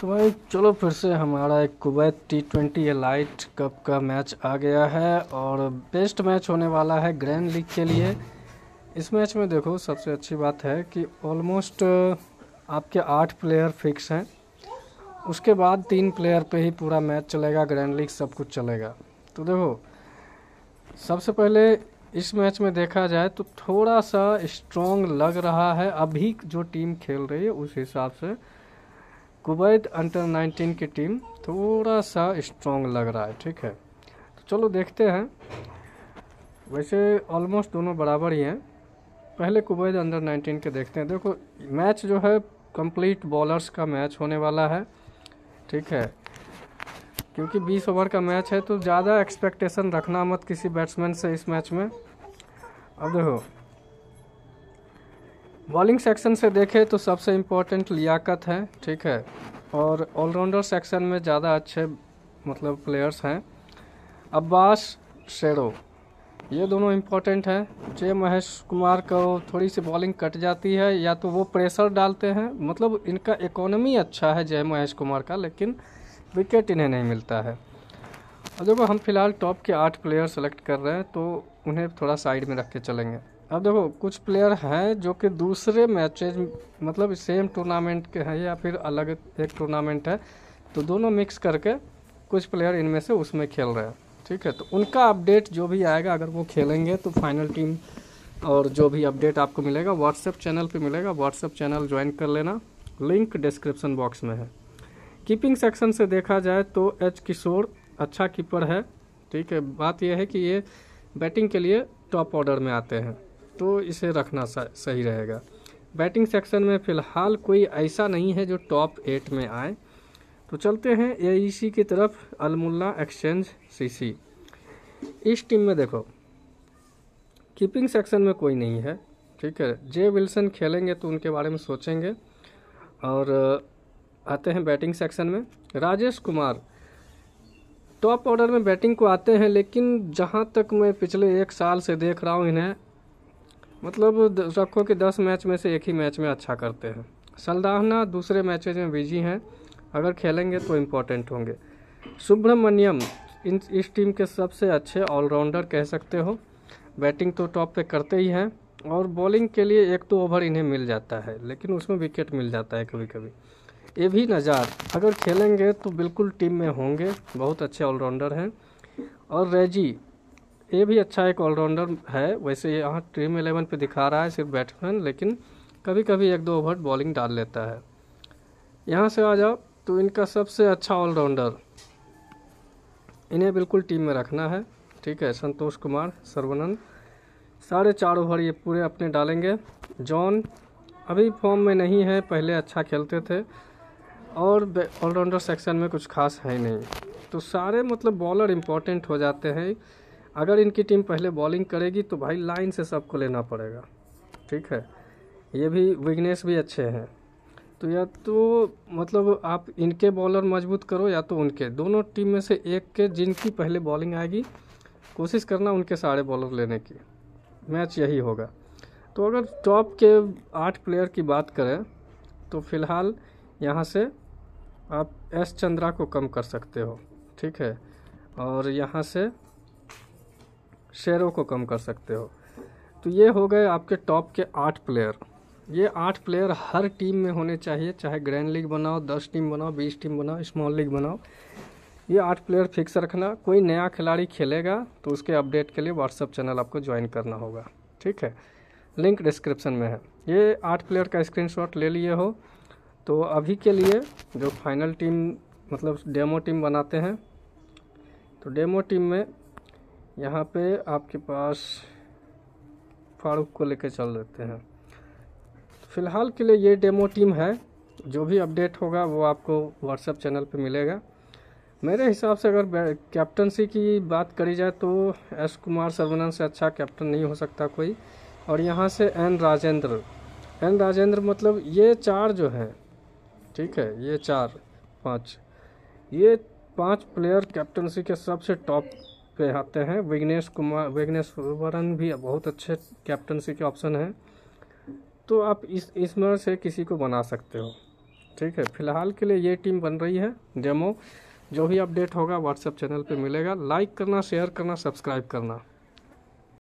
तो भाई चलो फिर से हमारा एक कुवैत T20 एलाइट कप का मैच आ गया है और बेस्ट मैच होने वाला है ग्रैंड लीग के लिए। इस मैच में देखो सबसे अच्छी बात है कि ऑलमोस्ट आपके 8 प्लेयर फिक्स हैं। उसके बाद 3 प्लेयर पे ही पूरा मैच चलेगा, ग्रैंड लीग सब कुछ चलेगा। तो देखो सबसे पहले इस मैच में देखा जाए तो थोड़ा सा स्ट्रॉन्ग लग रहा है अभी जो टीम खेल रही है उस हिसाब से। कुवैत अंडर 19 की टीम थोड़ा सा स्ट्रॉन्ग लग रहा है, ठीक है। तो चलो देखते हैं। वैसे ऑलमोस्ट दोनों बराबर ही हैं। पहले कुवैत अंडर 19 के देखते हैं। देखो मैच जो है कंप्लीट बॉलर्स का मैच होने वाला है, ठीक है। क्योंकि 20 ओवर का मैच है तो ज़्यादा एक्सपेक्टेशन रखना मत किसी बैट्समैन से इस मैच में। अब देखो बॉलिंग सेक्शन से देखें तो सबसे इम्पोर्टेंट लियाकत है, ठीक है। और ऑलराउंडर सेक्शन में ज़्यादा अच्छे मतलब प्लेयर्स हैं। अब्बास शेरो, ये दोनों इम्पोर्टेंट हैं। जे महेश कुमार को थोड़ी सी बॉलिंग कट जाती है या तो वो प्रेशर डालते हैं, मतलब इनका इकोनॉमी अच्छा है जय महेश कुमार का, लेकिन विकेट इन्हें नहीं मिलता है। और देखो हम फिलहाल टॉप के 8 प्लेयर सेलेक्ट कर रहे हैं तो उन्हें थोड़ा साइड में रख के चलेंगे। अब देखो कुछ प्लेयर हैं जो कि दूसरे मैचेज मतलब सेम टूर्नामेंट के हैं या फिर अलग एक टूर्नामेंट है, तो दोनों मिक्स करके कुछ प्लेयर इनमें से उसमें खेल रहे हैं, ठीक है। तो उनका अपडेट जो भी आएगा, अगर वो खेलेंगे तो फाइनल टीम और जो भी अपडेट आपको मिलेगा व्हाट्सएप चैनल पे मिलेगा। व्हाट्सएप चैनल ज्वाइन कर लेना, लिंक डिस्क्रिप्शन बॉक्स में है। कीपिंग सेक्शन से देखा जाए तो एच किशोर अच्छा कीपर है, ठीक है। बात यह है कि ये बैटिंग के लिए टॉप ऑर्डर में आते हैं तो इसे रखना सही रहेगा। बैटिंग सेक्शन में फ़िलहाल कोई ऐसा नहीं है जो टॉप 8 में आए। तो चलते हैं एईसी की तरफ, अलमुल्ला एक्सचेंज सीसी। इस टीम में देखो कीपिंग सेक्शन में कोई नहीं है, ठीक है। जे विल्सन खेलेंगे तो उनके बारे में सोचेंगे। और आते हैं बैटिंग सेक्शन में, राजेश कुमार टॉप ऑर्डर में बैटिंग को आते हैं, लेकिन जहां तक मैं पिछले 1 साल से देख रहा हूं इन्हें, मतलब रखो कि 10 मैच में से एक ही मैच में अच्छा करते हैं। सल्दाहना दूसरे मैचेज में बिजी हैं, अगर खेलेंगे तो इम्पोर्टेंट होंगे। सुब्रमण्यम इस टीम के सबसे अच्छे ऑलराउंडर कह सकते हो। बैटिंग तो टॉप पे करते ही हैं और बॉलिंग के लिए 1-2 ओवर इन्हें मिल जाता है, लेकिन उसमें विकेट मिल जाता है कभी कभी। ये भी नज़ार अगर खेलेंगे तो बिल्कुल टीम में होंगे, बहुत अच्छे ऑलराउंडर हैं। और रेजी, ये भी अच्छा एक ऑलराउंडर है। वैसे यहाँ टीम 11 पे दिखा रहा है सिर्फ बैट्समैन, लेकिन कभी कभी 1-2 ओवर बॉलिंग डाल लेता है। यहाँ से आ जाओ तो इनका सबसे अच्छा ऑलराउंडर, इन्हें बिल्कुल टीम में रखना है, ठीक है। संतोष कुमार सर्वनंद 4.5 ओवर ये पूरे अपने डालेंगे। जॉन अभी फॉर्म में नहीं है, पहले अच्छा खेलते थे और ऑलराउंडर सेक्शन में कुछ खास है नहीं। तो सारे मतलब बॉलर इम्पोर्टेंट हो जाते हैं। अगर इनकी टीम पहले बॉलिंग करेगी तो भाई लाइन से सबको लेना पड़ेगा, ठीक है। ये भी विग्नेश भी अच्छे हैं, तो या तो मतलब आप इनके बॉलर मजबूत करो या तो उनके, दोनों टीम में से एक के जिनकी पहले बॉलिंग आएगी कोशिश करना उनके सारे बॉलर लेने की। मैच यही होगा। तो अगर टॉप के 8 प्लेयर की बात करें तो फिलहाल यहाँ से आप एस चंद्रा को कम कर सकते हो, ठीक है। और यहाँ से शेरों को कम कर सकते हो। तो ये हो गए आपके टॉप के 8 प्लेयर। ये 8 प्लेयर हर टीम में होने चाहिए, चाहे ग्रैंड लीग बनाओ, 10 टीम बनाओ, 20 टीम बनाओ, स्मॉल लीग बनाओ। ये 8 प्लेयर फिक्स रखना। कोई नया खिलाड़ी खेलेगा तो उसके अपडेट के लिए व्हाट्सएप चैनल आपको ज्वाइन करना होगा, ठीक है। लिंक डिस्क्रिप्शन में है। ये 8 प्लेयर का स्क्रीनशॉट ले लिए हो तो अभी के लिए जो फाइनल टीम मतलब डेमो टीम बनाते हैं, तो डेमो टीम में यहाँ पे आपके पास फारूक को लेकर चल देते हैं। फ़िलहाल के लिए ये डेमो टीम है, जो भी अपडेट होगा वो आपको व्हाट्सएप चैनल पे मिलेगा। मेरे हिसाब से अगर कैप्टनसी की बात करी जाए तो एस कुमार सर्वनंद से अच्छा कैप्टन नहीं हो सकता कोई। और यहाँ से एन राजेंद्र मतलब ये 4 जो हैं, ठीक है, ये 4-5 ये 5 प्लेयर कैप्टनसी के सबसे टॉप पे आते हैं। विग्नेश वरन भी बहुत अच्छे कैप्टनसी के ऑप्शन हैं। तो आप इसमें से किसी को बना सकते हो, ठीक है। फिलहाल के लिए ये टीम बन रही है डेमो। जो भी अपडेट होगा व्हाट्सएप चैनल पे मिलेगा। लाइक करना, शेयर करना, सब्सक्राइब करना।